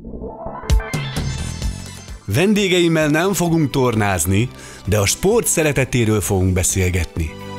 Vendégeimmel nem fogunk tornázni, de a sport szeretetéről fogunk beszélgetni.